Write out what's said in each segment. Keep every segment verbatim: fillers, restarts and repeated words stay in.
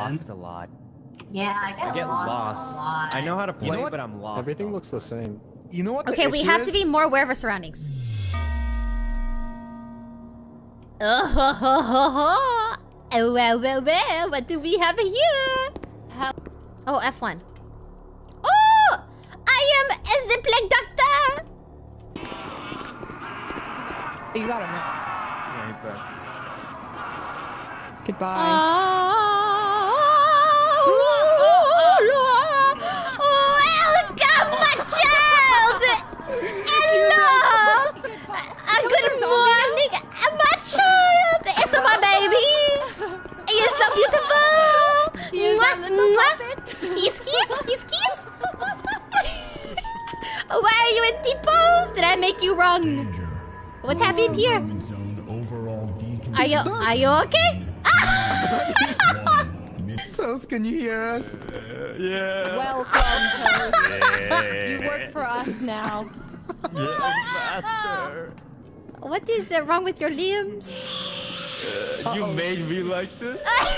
lost a lot. Yeah, I get, I get lost, lost. a lot. I know how to play, You know what? but I'm lost. Everything looks the same. You know what? Okay, we have is? to be more aware of our surroundings. Oh, ho, ho, ho, ho. Oh, well, well, well. What do we have here? How? Oh, F one. Oh! I am the plague doctor! You got him, right? Yeah, he's dead. Goodbye. Oh, welcome, my child! Hello! Uh, good morning, my child! It's my baby! You're so beautiful! Here's our little puppet. Kiss, kiss, kiss, kiss! Why are you in T-pose? Did I make you wrong? Danger. What's happening here? Are you, are you okay? Toast, can you hear us? Uh, yeah. Welcome, Toast. You work for us now. Yeah, faster. What is uh, wrong with your limbs? Uh, you made me like this?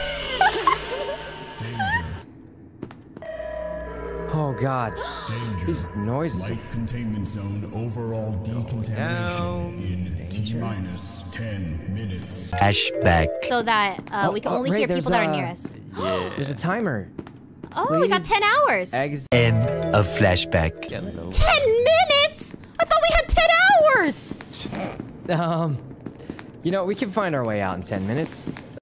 Oh god. Danger. These noises. Light containment zone overall decontamination in T minus ten minutes. Flashback. So that uh, Oh, we can oh, only Rae, hear people that are a- near us. Yeah. There's a timer. Oh, we got Please. ten hours. Eggs. End of flashback. ten minutes? I thought we had ten hours. Um, you know, we can find our way out in ten minutes.